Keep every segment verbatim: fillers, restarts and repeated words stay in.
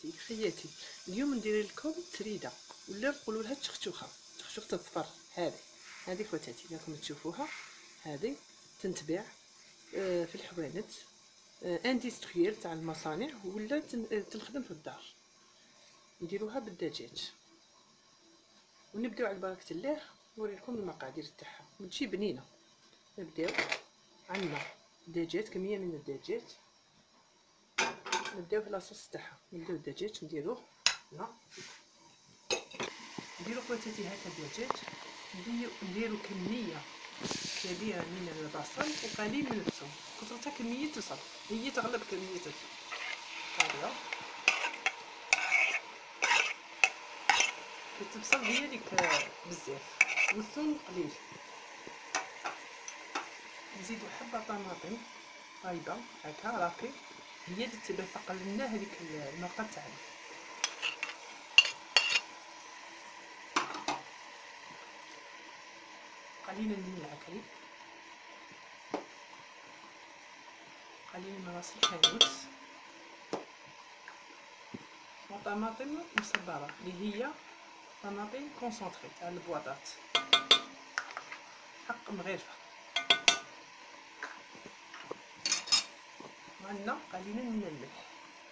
خواتاتي خياتي. اليوم ندير لكم تريده ولا نقولوا لها تشختوخه تشختوخه الظفر. هذه هذه خواتاتي راكم تشوفوها، هذه تنتباع في الحوانت اندستريال تاع المصانع ولا تنخدم في الدار. نديروها بالدجاج ونبداو على بركه الله. نوريكم المقادير تاعها وتجي بنينه. نبداو عندنا دجاج، كميه من الدجاج. نبداو في لاصوص تاعها. نبداو الدجاج نديروه هنا، نديرو خواتاتي هكا الدجاج. نديرو كميه كبيره من البصل وقليل من الثوم. كثرتها كميه البصل هي تغلب كميه الثوم. هذا البصل هي اللي بزاف والثوم قليل. نزيدو حبه طماطم طايبه هكا راقي، هي اللي تبى ثقل لنا هذيك المرقه تاعنا. قليلا من العكري، قليل من راس الحانوت، وطماطم مصبره اللي هي طماطم كونسونطري تاع البواطات حق مغرفه. وعندنا قليلا من الملح.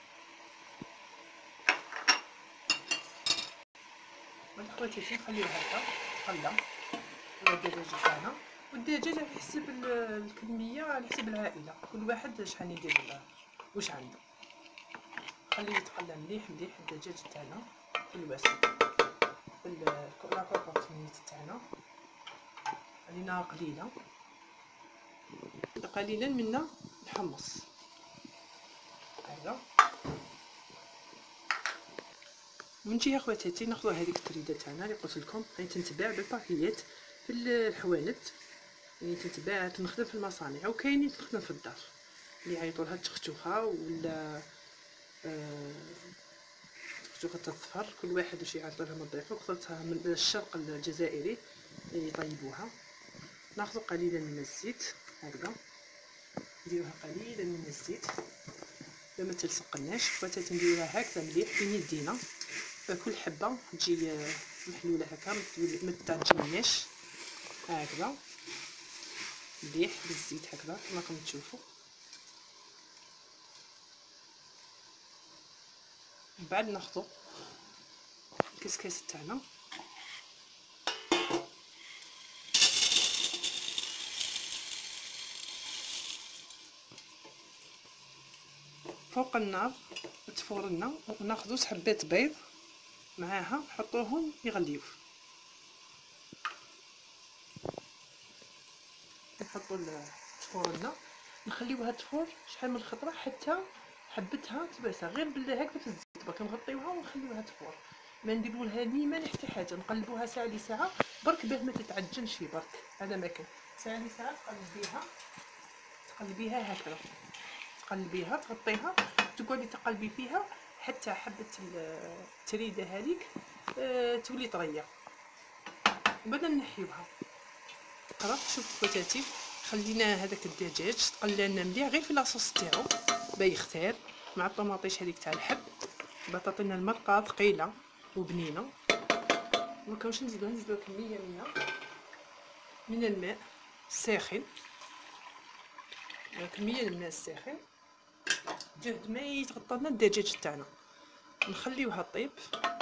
هاد خواتاتي نخليوها هكا تقلى الدجاج تاعنا. والدجاج على حسب الكميه، على حسب العائله، كل واحد شحال يدير واش عنده. خليه يتقلى مليح مليح الدجاج تاعنا في الوسط في لاكوبورتينيت تاعنا. خلينا قليله قليلا منا الحمص هذا. من جهه خواتاتي ناخذ هذيك التريده تاعنا اللي قلت لكم هي تنتباع بالباكيات في الحوانت، يعني تنتباع تنخدم في المصانع وكاينين تنخدم في الدار اللي يعيطوا لها تشختوخه ولا آه تشختوخه الظفر. كل واحد واش يعيط لها من الضيفه. وخذتها من الشرق الجزائري يطيبوها. ناخذ قليلا من الزيت هكذا، نديروها قليلا من الزيت ما تلصقناش. خواتاتي نديروها هكذا مليح بين يدينا، فكل حبه تجي محلوله هكا ما تعجنيناش. هكذا مليح بالزيت هكذا كما راكم تشوفوا. من بعد ناخذ الكسكاس تاعنا فوق النار تفورنا، وناخذ حبات بيض معاها نحطوهم يغليو. نحطوا تفورنا نخليوها تفور شحال من خطره حتى حبتها تباسا غير بالله هكذا في الزيت. برك نغطيوها ونخليوها تفور، ما نديروا لها نيمه لا حتى حاجه. نقلبوها ساعه لساعه برك باه ما تتعجنش برك. هذا ما كان ساعه لساعه تقلبيها تقلبيها هكذا، تقلبيها تغطيها تقعدي تقلبي فيها حتى حبه التريده هذيك أه تولي طريه. وبعد نحيوها. راه شوفوا خواتاتي خلينا هذاك الدجاج تقلى لنا مليح غير في لاصوص تاعو با يختار مع الطوماطيش هذيك تاع الحب. بطاطينا المرقه ثقيله وبنينه. مكنش نزيدو نزيدو كميه من من الماء الساخن، كميه الماء الساخن جهد ما يتغطى لنا الدجاج تاعنا. نخليوها طيب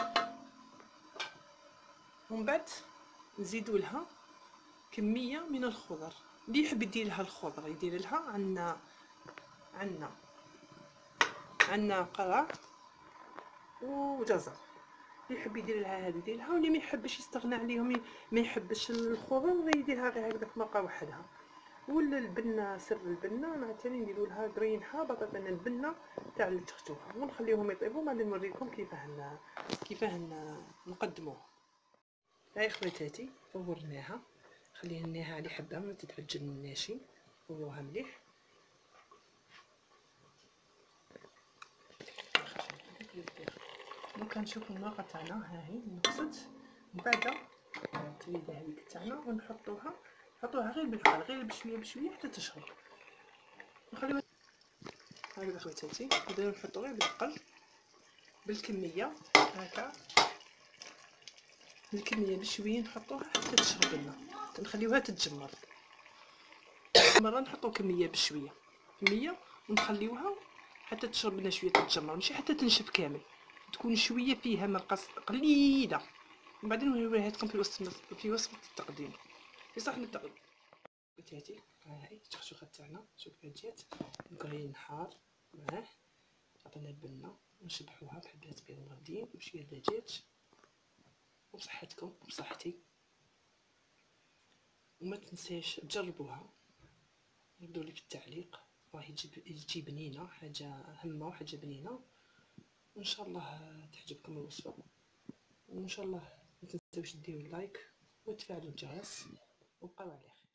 ومن بعد نزيدو لها كميه من الخضر. اللي يحب يدير لها الخضر يدير لها. عندنا عندنا عندنا قرع وجزر، اللي يحب يدير لها هذه يدير لها، واللي ما يحبش يستغنى عليهم ما يحبش الخضر يديرها غير هكذا في مرقه وحدها. ولا البنه سر البنه مع ثاني نديروا لها قرينحه بطاطا البنه تاع التختوخه ونخليهم يطيبوا. بعد نوريكم كيفاه كيفاه نقدموه. هاي خواتاتي فورناها خليناها على حبه ما تتعجنناش. فوروها مليح. دوكا نشوفوا المرقه تاعنا ها هي نقصت. من بعد التريده هذيك تاعنا ونحطوها نحطوها غير بالحال غير بشويه بشويه حتى تشرب. نخليوها هكذا خواتاتي. نبداو نحطو غير بالعقل بالكميه هكا، الكميه بشويه نحطوها حتى تشرب لنا، نخليوها تتجمر. مره نحطو كميه بشويه، كميه ونخليوها حتى تشرب لنا شويه تتجمر، ماشي حتى تنشف كامل، تكون شويه فيها مرقه قليله. ومن بعد نوريها لكم في وصفه في وصفه التقديم. في صحن التقديم بتاتي ها هي الشخشوخه تاعنا. شوف كيف جات مكرين نحار معاه، عطينا البنه ونشبحوها بحبات بيض مغديين وشويه دجاج. وبصحتكم وبصحتي، وما تنساش تجربوها، ردوا لي في التعليق، راهي تجي بنينه، حاجه هامه وحاجه بنينه. وان شاء الله تعجبكم الوصفه، وان شاء الله ما تنساوش ديروا اللايك وتفعلوا الجرس، وبقاو على خير.